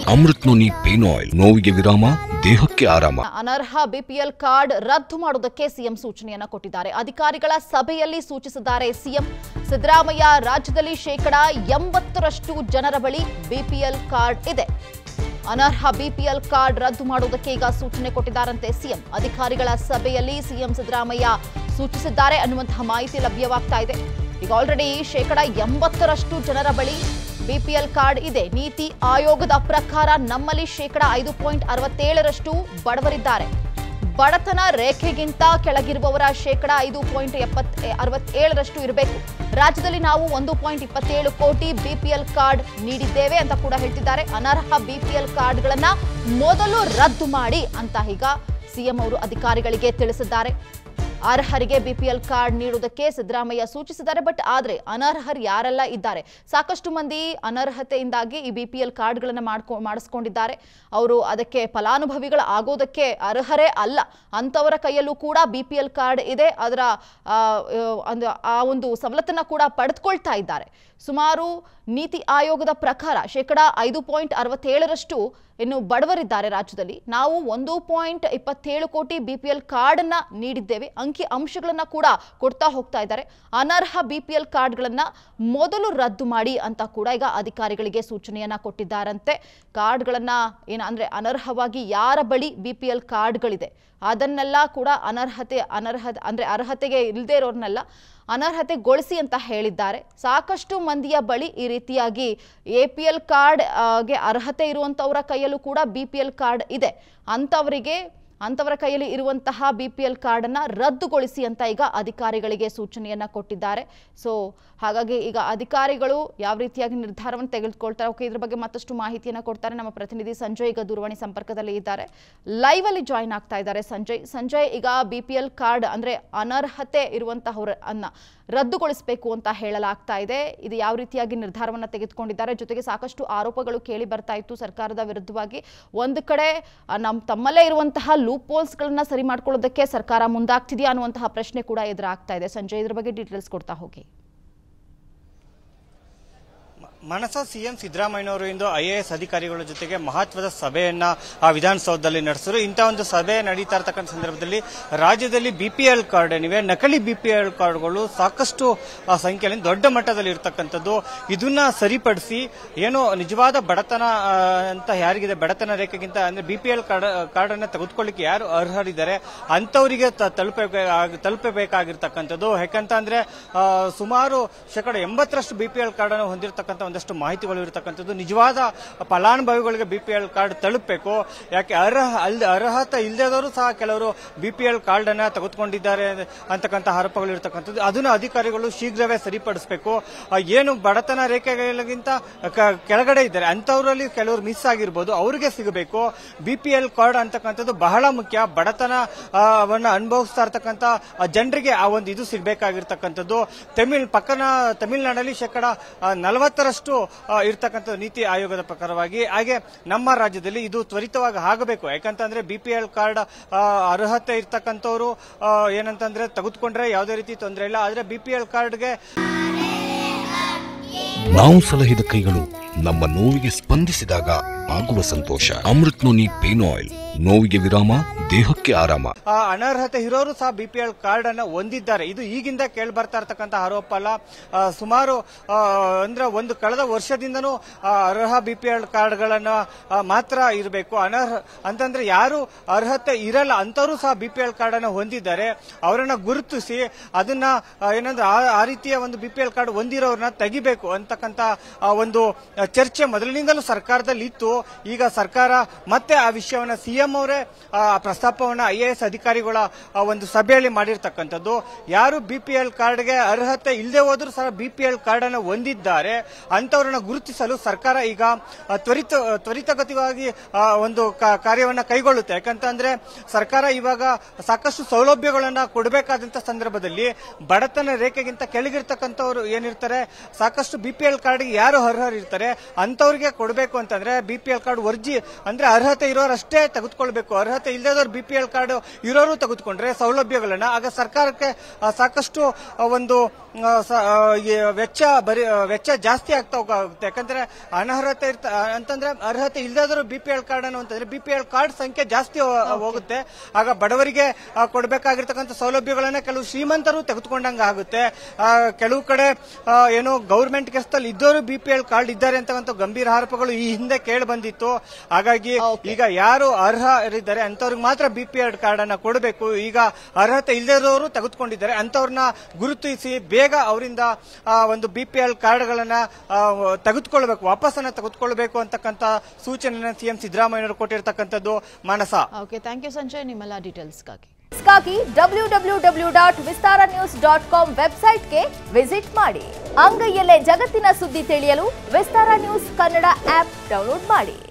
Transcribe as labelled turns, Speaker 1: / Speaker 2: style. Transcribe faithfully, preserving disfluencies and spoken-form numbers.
Speaker 1: Amrit noni pain oil, ನೋವಿಗೆ ವಿರಾಮ, ದೇಹಕ್ಕೆ ಆರಾಮ.
Speaker 2: ಅನರ್ಹ ಬಿಪಿಎಲ್ ಕಾರ್ಡ್ ರದ್ದು ಮಾಡುವುದಕ್ಕೆ ಸಿಎಂ ಸೂಚನೆಯನ್ನ ಕೊಟ್ಟಿದ್ದಾರೆ. ಅಧಿಕಾರಿಗಳ ಸಭೆಯಲ್ಲಿ ಸೂಚಿಸಿದ್ದಾರೆ ಸಿಎಂ ಸಿದ್ದರಾಮಯ್ಯ. ರಾಜ್ಯದಲ್ಲಿ ಶೇಕಡಾ ಎಂಬತ್ತರಷ್ಟು ಜನರ ಬಳಿ ಬಿಪಿಎಲ್ ಕಾರ್ಡ್ ಇದೆ. ಅನರ್ಹ ಬಿಪಿಎಲ್ ಕಾರ್ಡ್ ರದ್ದು ಮಾಡುವುದಕ್ಕೆ ಈಗ ಸೂಚನೆ ಕೊಟ್ಟಿದ್ದಾರಂತೆ ಸಿಎಂ. ಅಧಿಕಾರಿಗಳ ಸಭೆಯಲ್ಲಿ ಸಿಎಂ ಸಿದ್ದರಾಮಯ್ಯ ಸೂಚಿಸಿದ್ದಾರೆ ಅನ್ನುವಂತಹ ಮಾಹಿತಿ ಲಭ್ಯವಾಗ್ತಾ ಇದೆ. ಈಗ ಆಲ್ರೆಡಿ ಶೇಕಡಾ ಎಂಬತ್ತರಷ್ಟು ಜನರ ಬಳಿ ಬಿಪಿಎಲ್ ಕಾರ್ಡ್ ಇದೆ. ನೀತಿ ಆಯೋಗದ ಪ್ರಕಾರ ನಮ್ಮಲ್ಲಿ ಶೇಕಡಾ ಐದು ಪಾಯಿಂಟ್ ಅರವತ್ತೇಳರಷ್ಟು ಬಡವರಿದ್ದಾರೆ. ಬಡತನ ರೇಖೆಗಿಂತ ಕೆಳಗಿರುವವರ ಶೇಕಡಾ ಐದು ಪಾಯಿಂಟ್ ಎಪ್ಪತ್ ಅರವತ್ತೇಳರಷ್ಟು ಇರಬೇಕು. ರಾಜ್ಯದಲ್ಲಿ ನಾವು ಒಂದು ಪಾಯಿಂಟ್ ಇಪ್ಪತ್ತೇಳು ಕೋಟಿ ಬಿಪಿಎಲ್ ಕಾರ್ಡ್ ನೀಡಿದ್ದೇವೆ ಅಂತ ಕೂಡ ಹೇಳ್ತಿದ್ದಾರೆ. ಅನರ್ಹ ಬಿಪಿಎಲ್ ಕಾರ್ಡ್ಗಳನ್ನ ಮೊದಲು ರದ್ದು ಮಾಡಿ ಅಂತ ಈಗ ಸಿಎಂ ಅವರು ಅಧಿಕಾರಿಗಳಿಗೆ ತಿಳಿಸಿದ್ದಾರೆ. ಅರ್ಹರಿಗೆ ಬಿಪಿಎಲ್ ಕಾರ್ಡ್ ನೀಡುವುದಕ್ಕೆ ಸಿದ್ದರಾಮಯ್ಯ ಸೂಚಿಸಿದ್ದಾರೆ. ಬಟ್ ಆದ್ರೆ ಅನರ್ಹರು ಯಾರೆಲ್ಲ ಇದ್ದಾರೆ, ಸಾಕಷ್ಟು ಮಂದಿ ಅನರ್ಹತೆಯಿಂದಾಗಿ ಈ ಬಿಪಿಎಲ್ ಕಾರ್ಡ್ಗಳನ್ನ ಮಾಡ್ಕೊ ಮಾಡಿಸ್ಕೊಂಡಿದ್ದಾರೆ. ಅವರು ಅದಕ್ಕೆ ಫಲಾನುಭವಿಗಳು ಆಗೋದಕ್ಕೆ ಅರ್ಹರೇ ಅಲ್ಲ. ಅಂತವರ ಕೈಯಲ್ಲೂ ಕೂಡ ಬಿಪಿಎಲ್ ಕಾರ್ಡ್ ಇದೆ. ಅದರ ಆ ಒಂದು ಸವಲತ್ತನ್ನ ಕೂಡ ಪಡೆದುಕೊಳ್ತಾ ಇದ್ದಾರೆ. ಸುಮಾರು ನೀತಿ ಆಯೋಗದ ಪ್ರಕಾರ ಶೇಕಡಾ ಐದು ಪಾಯಿಂಟ್ ಅರವತ್ತೇಳರಷ್ಟು ಇನ್ನು ಬಡವರಿದ್ದಾರೆ ರಾಜ್ಯದಲ್ಲಿ. ನಾವು ಒಂದು ಪಾಯಿಂಟ್ ಇಪ್ಪತ್ತೇಳು ಕೋಟಿ ಬಿಪಿಎಲ್ ಕಾರ್ಡ್ ಅನ್ನ ನೀಡಿದ್ದೇವೆ. ಅಂಕಿ ಅಂಶಗಳನ್ನ ಕೂಡ ಕೊಡ್ತಾ ಹೋಗ್ತಾ ಇದ್ದಾರೆ. ಅನರ್ಹ ಬಿಪಿಎಲ್ ಕಾರ್ಡ್ಗಳನ್ನ ಮೊದಲು ರದ್ದು ಮಾಡಿ ಅಂತ ಕೂಡ ಈಗ ಅಧಿಕಾರಿಗಳಿಗೆ ಸೂಚನೆಯನ್ನ ಕೊಟ್ಟಿದ್ದಾರಂತೆ. ಕಾರ್ಡ್ಗಳನ್ನ ಏನ ಅಂದ್ರೆ ಅನರ್ಹವಾಗಿ ಯಾರ ಬಳಿ ಬಿಪಿಎಲ್ ಕಾರ್ಡ್ಗಳಿದೆ ಅದನ್ನೆಲ್ಲ ಕೂಡ ಅನರ್ಹತೆ ಅನರ್ಹ ಅಂದ್ರೆ ಅರ್ಹತೆಗೆ ಇಲ್ಲದೆ ಇರೋರ್ನೆಲ್ಲ ಅನರ್ಹತೆಗೊಳಿಸಿ ಅಂತ ಹೇಳಿದ್ದಾರೆ. ಸಾಕಷ್ಟು ಮಂದಿಯ ಬಳಿ ಈ ರೀತಿಯಾಗಿ ಎಪಿಎಲ್ ಕಾರ್ಡ್ ಗೆ ಅರ್ಹತೆ ಇರುವಂತವರ ಕೈಯಲ್ಲೂ ಕೂಡ ಬಿಪಿಎಲ್ ಕಾರ್ಡ್ ಇದೆ. ಅಂತವರಿಗೆ ಅಂತವರ ಕೈಯಲ್ಲಿ ಇರುವಂತಹ ಬಿಪಿಎಲ್ ಕಾರ್ಡ್ ಅನ್ನ ರದ್ದುಗೊಳಿಸಿ ಅಂತ ಈಗ ಅಧಿಕಾರಿಗಳಿಗೆ ಸೂಚನೆಯನ್ನ ಕೊಟ್ಟಿದ್ದಾರೆ. ಸೊ ಹಾಗಾಗಿ ಈಗ ಅಧಿಕಾರಿಗಳು ಯಾವ ರೀತಿಯಾಗಿ ನಿರ್ಧಾರವನ್ನು ತೆಗೆದುಕೊಳ್ತಾರೆ, ಓಕೆ, ಇದ್ರ ಬಗ್ಗೆ ಮತ್ತಷ್ಟು ಮಾಹಿತಿಯನ್ನ ಕೊಡ್ತಾರೆ ನಮ್ಮ ಪ್ರತಿನಿಧಿ ಸಂಜಯ್. ಈಗ ದೂರವಾಣಿ ಸಂಪರ್ಕದಲ್ಲಿ ಇದ್ದಾರೆ, ಲೈವ್ ಅಲ್ಲಿ ಜಾಯಿನ್ ಆಗ್ತಾ ಇದ್ದಾರೆ ಸಂಜಯ್. ಸಂಜಯ್, ಈಗ ಬಿಪಿಎಲ್ ಕಾರ್ಡ್ ಅಂದ್ರೆ ಅನರ್ಹತೆ ಇರುವಂತಹವರನ್ನ ರದ್ದುಗೊಳಿಸಬೇಕು ಅಂತ ಹೇಳಲಾಗ್ತಾ ಇದೆ. ಇದು ಯಾವ ರೀತಿಯಾಗಿ ನಿರ್ಧಾರವನ್ನ ತೆಗೆದುಕೊಂಡಿದ್ದಾರೆ? ಜೊತೆಗೆ ಸಾಕಷ್ಟು ಆರೋಪಗಳು ಕೇಳಿ ಬರ್ತಾ ಇತ್ತು ಸರ್ಕಾರದ ವಿರುದ್ಧವಾಗಿ. ಒಂದು ಕಡೆ ನಮ್ಮ ತಮ್ಮಲ್ಲೇ ಇರುವಂತಹ ಲೂಪ್ ಹೋಲ್ಸ್ ಗಳನ್ನ ಸರಿ ಮಾಡ್ಕೊಳ್ಳೋದಕ್ಕೆ ಸರ್ಕಾರ ಮುಂದಾಗ್ತಿದೆಯಾ ಅನ್ನುವಂತಹ ಪ್ರಶ್ನೆ ಕೂಡ ಎದುರಾಗ್ತಾ ಇದೆ. ಸಂಜಯ್, ಇದ್ರ ಬಗ್ಗೆ ಡೀಟೇಲ್ಸ್ ಕೊಡ್ತಾ ಹೋಗಿ.
Speaker 3: ಮನಸ ಸಿಎಂ ಸಿದ್ದರಾಮಯ್ಯನವರು ಇಂದು ಐಎಎಸ್ ಅಧಿಕಾರಿಗಳ ಜೊತೆಗೆ ಮಹತ್ವದ ಸಭೆಯನ್ನ ಆ ವಿಧಾನಸೌಧದಲ್ಲಿ ನಡೆಸಿದ್ರು. ಇಂತಹ ಒಂದು ಸಭೆ ನಡೀತಾ ಇರತಕ್ಕಂಥ ಸಂದರ್ಭದಲ್ಲಿ ರಾಜ್ಯದಲ್ಲಿ ಬಿಪಿಎಲ್ ಕಾರ್ಡ್ ಏನಿವೆ, ನಕಲಿ ಬಿಪಿಎಲ್ ಕಾರ್ಡ್ಗಳು ಸಾಕಷ್ಟು ಸಂಖ್ಯೆಯಲ್ಲಿ ದೊಡ್ಡ ಮಟ್ಟದಲ್ಲಿ ಇರತಕ್ಕಂಥದ್ದು. ಇದನ್ನ ಸರಿಪಡಿಸಿ ಏನು ನಿಜವಾದ ಬಡತನ ಅಂತ ಯಾರಿಗಿದೆ, ಬಡತನ ರೇಖೆಗಿಂತ ಅಂದ್ರೆ ಬಿಪಿಎಲ್ ಕಾರ್ಡ್ ಕಾರ್ಡ್ ಅನ್ನ ತೆಗೆದುಕೊಳ್ಳಿಕ್ಕೆ ಯಾರು ಅರ್ಹರಿದ್ದಾರೆ ಅಂತವರಿಗೆ ತಲುಪಬೇಕು ತಲುಪಬೇಕಾಗಿರ್ತಕ್ಕಂಥದ್ದು. ಯಾಕಂತ ಅಂದ್ರೆ ಸುಮಾರು ಶೇಕಡ ಎಂಬತ್ತರಷ್ಟು ಬಿಪಿಎಲ್ ಕಾರ್ಡ್ ಅನ್ನು ಹೊಂದಿರತಕ್ಕಂಥ ಒಂದಷ್ಟು ಮಾಹಿತಿಗಳು ಇರತಕ್ಕಂಥದ್ದು. ನಿಜವಾದ ಫಲಾನುಭವಿಗಳಿಗೆ ಬಿಪಿಎಲ್ ಕಾರ್ಡ್ ತಲುಪಬೇಕು. ಯಾಕೆ ಅರ್ಹ ಅಲ್ ಅರ್ಹತೆ ಇಲ್ಲದವರು ಸಹ ಕೆಲವರು ಬಿಪಿಎಲ್ ಕಾರ್ಡ್ ಅನ್ನ ತೆಗೆದುಕೊಂಡಿದ್ದಾರೆ ಅಂತಕ್ಕಂಥ ಆರೋಪಗಳು ಇರತಕ್ಕಂಥದ್ದು. ಅದನ್ನು ಅಧಿಕಾರಿಗಳು ಶೀಘ್ರವೇ ಸರಿಪಡಿಸಬೇಕು. ಏನು ಬಡತನ ರೇಖೆಗಳಿಗಿಂತ ಕೆಳಗಡೆ ಇದ್ದಾರೆ ಅಂತವರಲ್ಲಿ ಕೆಲವರು ಮಿಸ್ ಆಗಿರ್ಬೋದು, ಅವರಿಗೆ ಸಿಗಬೇಕು. ಬಿಪಿಎಲ್ ಕಾರ್ಡ್ ಅಂತಕ್ಕಂಥದ್ದು ಬಹಳ ಮುಖ್ಯ. ಬಡತನವನ್ನ ಅನುಭವಿಸ್ತಾ ಇರ್ತಕ್ಕಂಥ ಜನರಿಗೆ ಆ ಒಂದು ಇದು ಸಿಗಬೇಕಾಗಿರ್ತಕ್ಕಂಥದ್ದು. ತಮಿಳ್ ಪಕ್ಕನ ತಮಿಳುನಾಡಲ್ಲಿ ಶೇಕಡ ನಲವತ್ತರಷ್ಟು ಇರ್ತಕ್ಕಂಥ ನೀತಿ ಆಯೋಗದ ಪ್ರಕಾರವಾಗಿ. ಹಾಗೆ ನಮ್ಮ ರಾಜ್ಯದಲ್ಲಿ ಇದು ತ್ವರಿತವಾಗಿ ಆಗಬೇಕು. ಯಾಕಂತಂದ್ರೆ ಬಿಪಿಎಲ್ ಕಾರ್ಡ್ ಅರ್ಹತೆ ಇರ್ತಕ್ಕಂಥವ್ರು ಏನಂತಂದ್ರೆ ತೆಗೆದುಕೊಂಡ್ರೆ ಯಾವುದೇ ರೀತಿ ತೊಂದರೆ ಇಲ್ಲ. ಆದ್ರೆ ಬಿಪಿಎಲ್ ಕಾರ್ಡ್ಗೆ
Speaker 1: ನಾವು ಸಲಹಿದ ಕೈಗಳು ನಮ್ಮ ನೋವಿಗೆ ಸ್ಪಂದಿಸಿದಾಗ ಆಗುವ ಸಂತೋಷ. ಅಮೃತ್ ನೋನಿ ಪೇನ್ ಆಯಿಲ್, ನೋವಿಗೆ ವಿರಾಮ, ದೇಹಕ್ಕೆ ಆರಾಮ.
Speaker 3: ಅನರ್ಹತೆ ಇರೋರು ಸಹ ಬಿಪಿಎಲ್ ಕಾರ್ಡ್ ಅನ್ನ ಹೊಂದಿದ್ದಾರೆ. ಇದು ಈಗಿಂದ ಕೇಳಿ ಬರ್ತಾ ಇರ್ತಕ್ಕಂಥ ಆರೋಪ ಅಲ್ಲ. ಸುಮಾರು ಅಂದ್ರೆ ಒಂದು ಕಳೆದ ವರ್ಷದಿಂದನೂ ಅರ್ಹ ಬಿಪಿಎಲ್ ಕಾರ್ಡ್ಗಳನ್ನ ಮಾತ್ರ ಇರಬೇಕು. ಅನರ್ಹ ಅಂತಂದ್ರೆ ಯಾರು ಅರ್ಹತೆ ಇರಲ್ಲ ಅಂತವರು ಸಹ ಬಿಪಿಎಲ್ ಕಾರ್ಡ್ ಅನ್ನ ಹೊಂದಿದ್ದಾರೆ. ಅವರನ್ನ ಗುರುತಿಸಿ ಅದನ್ನ ಏನಂದ್ರೆ ಆ ರೀತಿಯ ಒಂದು ಬಿಪಿಎಲ್ ಕಾರ್ಡ್ ಹೊಂದಿರೋರನ್ನ ತೆಗಿಬೇಕು ಅಂತಕ್ಕಂಥ ಒಂದು ಚರ್ಚೆ ಮೊದಲಿನಿಂದಲೂ ಸರ್ಕಾರದಲ್ಲಿ ಇತ್ತು. ಈಗ ಸರ್ಕಾರ ಮತ್ತೆ ಆ ವಿಷಯವನ್ನ ಸಿಎಂ ಅವರೇ ಪ್ರಸ್ತಾಪವನ್ನ ಐಎಎಸ್ ಅಧಿಕಾರಿಗಳ ಒಂದು ಸಭೆಯಲ್ಲಿ ಮಾಡಿರ್ತಕ್ಕಂಥದ್ದು. ಯಾರು ಬಿಪಿಎಲ್ ಕಾರ್ಡ್ಗೆ ಅರ್ಹತೆ ಇಲ್ಲದೆ ಹೋದ್ರೂ ಸಹ ಬಿಪಿಎಲ್ ಕಾರ್ಡ್ ಅನ್ನು ಹೊಂದಿದ್ದಾರೆ ಅಂತವರನ್ನ ಗುರುತಿಸಲು ಸರ್ಕಾರ ಈಗ ತ್ವರಿತ ತ್ವರಿತಗತಿಯಾಗಿ ಒಂದು ಕಾರ್ಯವನ್ನ ಕೈಗೊಳ್ಳುತ್ತೆ. ಯಾಕಂತಂದ್ರೆ ಸರ್ಕಾರ ಇವಾಗ ಸಾಕಷ್ಟು ಸೌಲಭ್ಯಗಳನ್ನ ಕೊಡಬೇಕಾದಂತ ಸಂದರ್ಭದಲ್ಲಿ ಬಡತನ ರೇಖೆಗಿಂತ ಕೆಳಗಿರ್ತಕ್ಕಂಥವ್ರು ಏನಿರ್ತಾರೆ, ಸಾಕಷ್ಟು ಬಿಪಿಎಲ್ ಕಾರ್ಡ್ಗೆ ಯಾರು ಅರ್ಹರಿರ್ತಾರೆ ಅಂತವರಿಗೆ ಕೊಡಬೇಕು ಅಂತಂದ್ರೆ ಬಿಪಿ ಬಿಪಿಎಲ್ ಕಾರ್ಡ್ ವರ್ಜಿ ಅಂದ್ರೆ ಅರ್ಹತೆ ಇರೋರು ಅಷ್ಟೇ ತೆಗೆದುಕೊಳ್ಬೇಕು, ಅರ್ಹತೆ ಇಲ್ಲದವ್ರು ಬಿಪಿಎಲ್ ಕಾರ್ಡ್ ಇರೋರು ತೆಗೆದುಕೊಂಡ್ರೆ ಸೌಲಭ್ಯಗಳನ್ನ ಆಗ ಸರ್ಕಾರಕ್ಕೆ ಸಾಕಷ್ಟು ಒಂದು ವೆಚ್ಚ ಬರಿ ವೆಚ್ಚ ಜಾಸ್ತಿ ಆಗ್ತಾ ಹೋಗುತ್ತೆ. ಯಾಕಂದ್ರೆ ಅನರ್ಹತೆ ಇರ್ತ ಅಂತಂದ್ರೆ ಅರ್ಹತೆ ಇಲ್ಲದಾದ್ರು ಬಿಪಿಎಲ್ ಕಾರ್ಡ್ ಅನ್ನು ಅಂತಂದ್ರೆ ಬಿಪಿಎಲ್ ಕಾರ್ಡ್ ಸಂಖ್ಯೆ ಜಾಸ್ತಿ ಹೋಗುತ್ತೆ. ಆಗ ಬಡವರಿಗೆ ಕೊಡಬೇಕಾಗಿರ್ತಕ್ಕಂಥ ಸೌಲಭ್ಯಗಳನ್ನ ಕೆಲವು ಶ್ರೀಮಂತರು ತೆಗೆದುಕೊಂಡಂಗ ಆಗುತ್ತೆ. ಕೆಲವು ಕಡೆ ಏನು ಗೌರ್ಮೆಂಟ್ ಕೆಲಸದಲ್ಲಿ ಇದ್ದವರು ಬಿಪಿಎಲ್ ಕಾರ್ಡ್ ಇದ್ದಾರೆ ಅಂತಕ್ಕಂಥ ಗಂಭೀರ ಆರೋಪಗಳು ಈ ಹಿಂದೆ ಕೇಳಿ ಬಂದಿತ್ತು. ಹಾಗಾಗಿ ಈಗ ಯಾರು ಅರ್ಹರಿದ್ದಾರೆ ಅಂತವ್ರಿಗೆ ಮಾತ್ರ ಬಿಪಿಎಲ್ ಕಾರ್ಡ್ ಅನ್ನ ಕೊಡಬೇಕು. ಈಗ ಅರ್ಹತೆ ಇಲ್ಲದವರು ತೆಗೆದುಕೊಂಡಿದ್ದಾರೆ ಅಂತವ್ರನ್ನ ಗುರುತಿಸಿ ಬೇಗ ಅವರಿಂದ ಒಂದು ಬಿಪಿಎಲ್ ಕಾರ್ಡ್ಗಳನ್ನ ತೆಗೆದುಕೊಳ್ಬೇಕು, ವಾಪಸ್ಸನ್ನ ತೆಗೆದುಕೊಳ್ಬೇಕು ಅಂತಕ್ಕಂಥ ಸೂಚನೆ ಸಿಎಂ ಸಿದ್ದರಾಮಯ್ಯವರು ಕೊಟ್ಟಿರ್ತಕ್ಕಂಥದ್ದು. Manasa,
Speaker 2: okay, thank you Sanjay ನಿಮ್ಮೆಲ್ಲ ಡೀಟೇಲ್ಸ್ಗಾಗಿ.
Speaker 4: ಗಾಗಿ W W W dot Vistara news dot com ವೆಬ್ಸೈಟ್ಗೆ ವಿಸಿಟ್ ಮಾಡಿ. ಅಂಗೈಯಲ್ಲೇ ಜಗತ್ತಿನ ಸುದ್ದಿ ತಿಳಿಯಲು Vistara news Kannada app download ಮಾಡಿ.